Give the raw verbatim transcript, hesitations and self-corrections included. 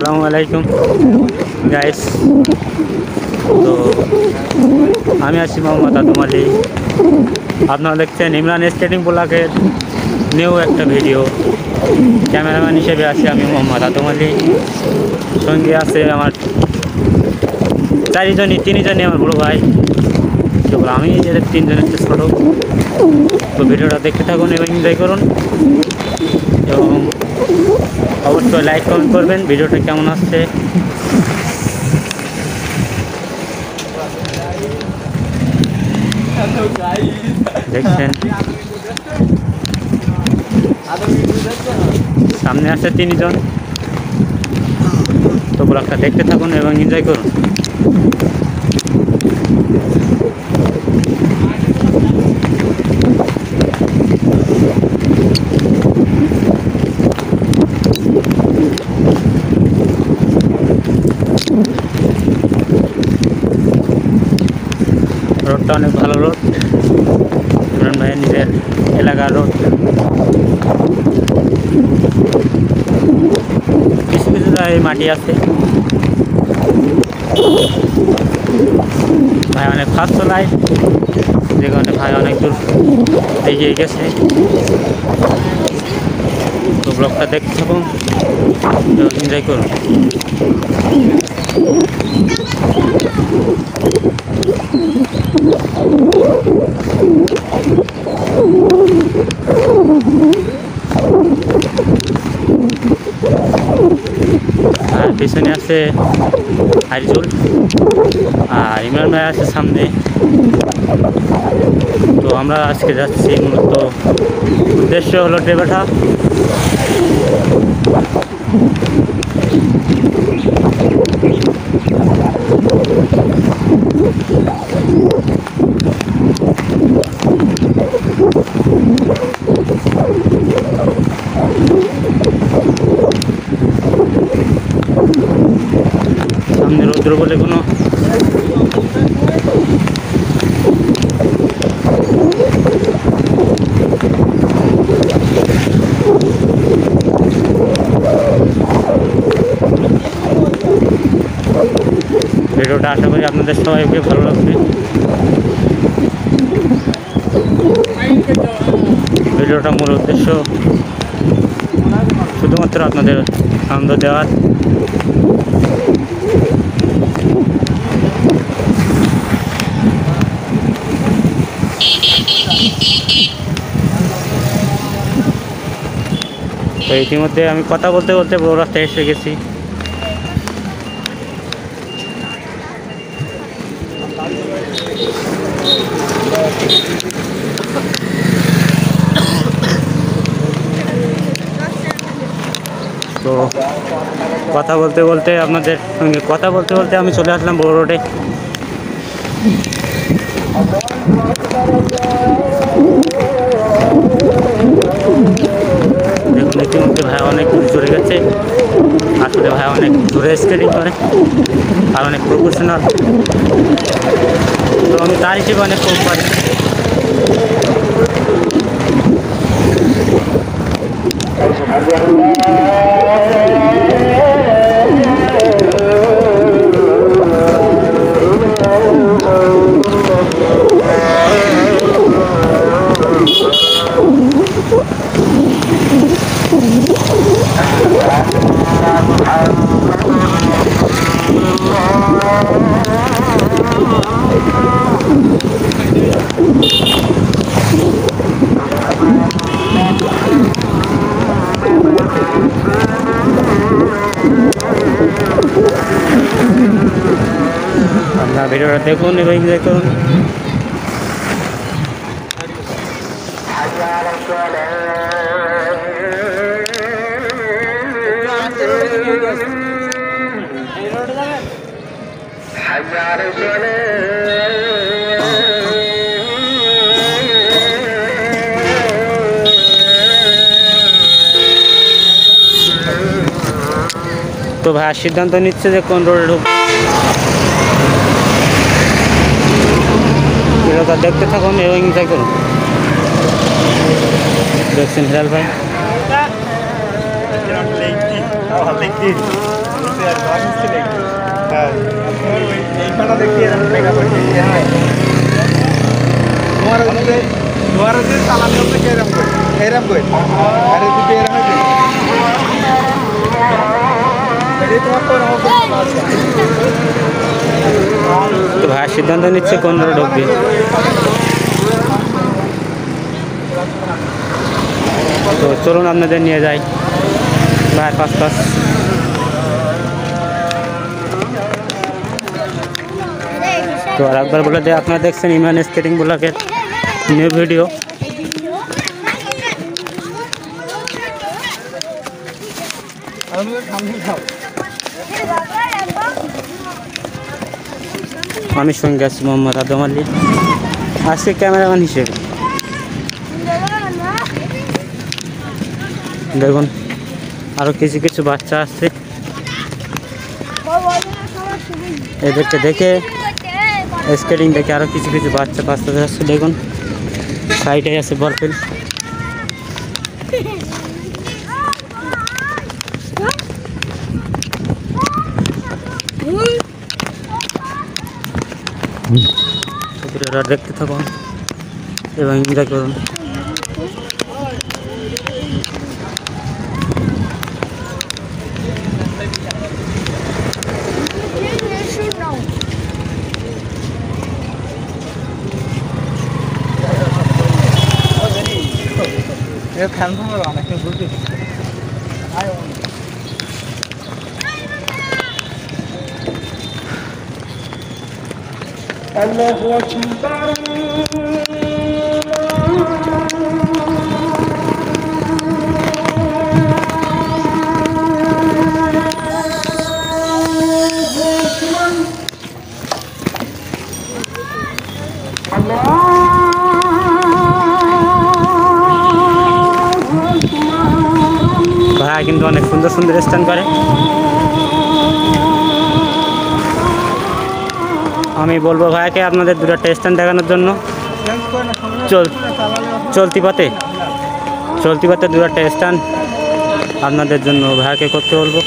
আসসালামু আলাইকুম গাইস। তো আমি আছি মোহাম্মদ আদম আলী। আপনারা দেখছেন ইমরান স্কেটিং ব্লগের নিউ একটা ভিডিও। ক্যামেরাম্যান হিসেবে আছি আমি মোহাম্মদ আদম আলী। সঙ্গে আছে আমার চারিজনই তিনজনই আমার বড়ো ভাই, কেবল আমি এদের তিনজনের চেয়ে ছোটো। তো ভিডিওটা দেখতে থাকুন এবং এনজয় করুন, এবং অবশ্যই লাইক কমেন্ট করবেন ভিডিওটা কেমন আসছে। দেখছেন সামনে আছে তিনজন। তো ব্লগটা দেখতে থাকুন এবং এনজয় করুন। রোডটা অনেক ভালো রোড, ইমরান ভাইয়ের নিজের এলাকার রোড। কিছু কিছু জায়গায় মাটি আছে। ভাই অনেক ফাস্ট চলায়, যে কারণে ভাই অনেক দূর এগিয়ে গেছে। তো ব্লগটা দেখতে থাকুন এবং এনজয় করুন। আর পিছনে আছে আরিজুল, আর ইমরান ভাই আছে সামনে। তো আমরা আজকে যাচ্ছি, মূলত উদ্দেশ্য হলো ডেবাটা। সামনে রৌদ্র বলে কোনো ভিডিওটা আশা করি আপনাদের সবাইকে ভালো লাগবে। ভিডিওটা মূল উদ্দেশ্য শুধুমাত্র আপনাদের আনন্দ দেওয়ার। তো ইতিমধ্যে আমি কথা বলতে বলতে বড় রাস্তায় এসে গেছি। তো কথা বলতে বলতে আপনাদের সঙ্গে কথা বলতে বলতে আমি চলে আসলাম বড় রোডে। দেখুন ইতিমধ্যে ভাই অনেক দূর চলে গেছে। আসলে ভাই অনেক দূরে স্কেটিং করে আর অনেক প্রফেশনাল। তো আমি তার হিসেবে অনেক কম পারি। আপনারা ভিডিওটা দেখুন এবং এনজয় করুন। তো ভাই সিদ্ধান্ত নিচ্ছে যে কোন রোডে ঢুকবে। ভিডিওটা দেখতে থাকুন এবং এনজয় করুন। দেখছেন হেলাল ভাই। হ্যাঁ এই পাটা দেখি এরকম দেখা করছে হ্যাঁ তোমার যদি তোমার যদি চালানি হচ্ছে এরকম করে এরকম করে আরে যদি এরকম এই তোমার তো এরকম তো ভাই সিদ্ধান্ত নিচ্ছে কোন রোড ঢুকবে। তো চলুন আপনাদের নিয়ে যাই ভাই পাঁচ পাঁচ। তো আর একবার বলে দেয়, আপনারা দেখছেন ইমরান স্কেটিং ব্লগের নিউ ভিডিও। আমি সঙ্গে আছি মোহাম্মদ আদম আলী, আজকে ক্যামেরাম্যান হিসেবে। দেখুন আরও কিছু কিছু বাচ্চা আসছে, এদেরকে দেখে স্কেটিং দেখে আরও কিছু কিছু বাচ্চা বাচ্চা আসছে। দেখুন সাইডে আছে বরফিল। দেখতে থাকুন এবং এনজয় করুন। ফ্যান ভালো অনেক বুঝতে الله أكبر ভাই কিন্তু অনেক সুন্দর সুন্দর স্ট্যান্ড করে। আমি বলবো ভাইকে আপনাদের দুটো স্ট্যান্ড দেখানোর জন্য। চল চলতি পথে চলতি পথে দুটো স্ট্যান্ড আপনাদের জন্য ভাইকে করতে বলবো।